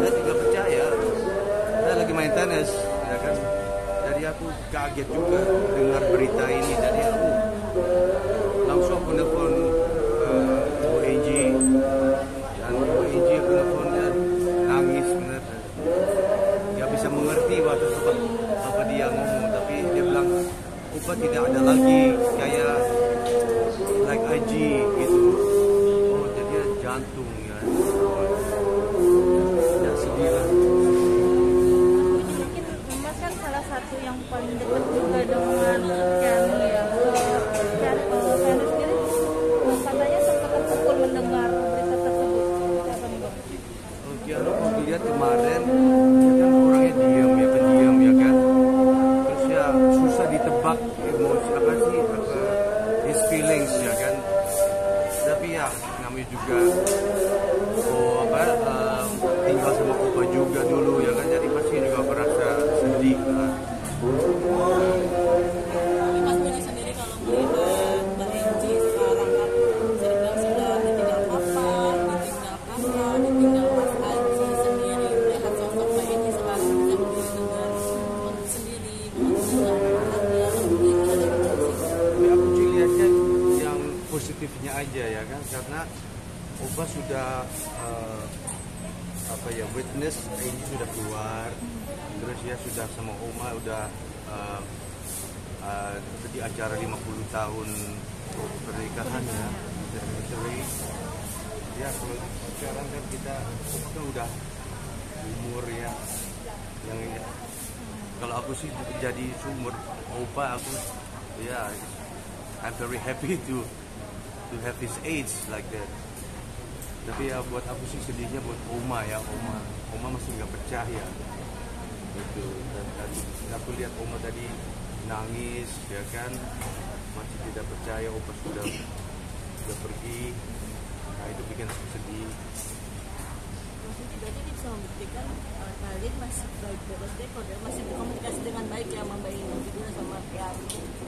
saya juga percaya. Saya lagi main tenis, ya kan. Jadi aku kaget juga dengar berita ini. Jadi aku langsung aku nelfon Bu Angie, dan Bu Angie aku nelfon dan nangis bener. Gak bisa mengerti waktu apa dia ngomong, tapi dia bilang Upa tidak ada lagi kayak like Aji gitu. Oh, jadi jantung ya. Ya sedih lah. Mungkin Mas kan salah satu yang paling dekat juga dengan Keanu ya. Keanu sendiri katanya sempat terpukul mendengar berita tersebut. Siapa nih Bang? Keanu kalau dilihat kemarin dia kan orangnya diam ya, pendiam ya kan. Terus ya susah ditebak emosi apa sih, his feelings ya kan. Tapi ya namanya juga tinggal sama Opa juga dulu ya kan, jadi pasti juga merasa sedih lah. Tapi Mas Budi sendiri kalau melihat Mbak Angie sekarang kan bisa dibilang sudah ditinggal papa, ditinggal Mas Aji sendiri, melihat sosok Mbak Angie sekarang bisa berdiri dengan sendiri, mengenal anaknya, Tapi aku sih lihatnya yang positifnya aja ya kan, karena Opa sudah witness ini sudah keluar, terus ya sudah sama Oma udah di acara 50 tahun pernikahan ya, anniversary. Ya kalau sekarang kan kita udah umur ya, yang kalau aku sih jadi sumur Opa, aku ya I'm very happy to have his age like that. Tapi ya buat aku sih sedihnya buat Oma ya, Oma masih nggak percaya gitu. Dan aku lihat Oma tadi nangis ya kan, masih tidak percaya Opa sudah pergi. Nah itu bikin aku sedih. Jadi bisa membuktikan kalian masih baik-baik, masih berkomunikasi dengan baik ya sama Mbak Angie sama Keanu.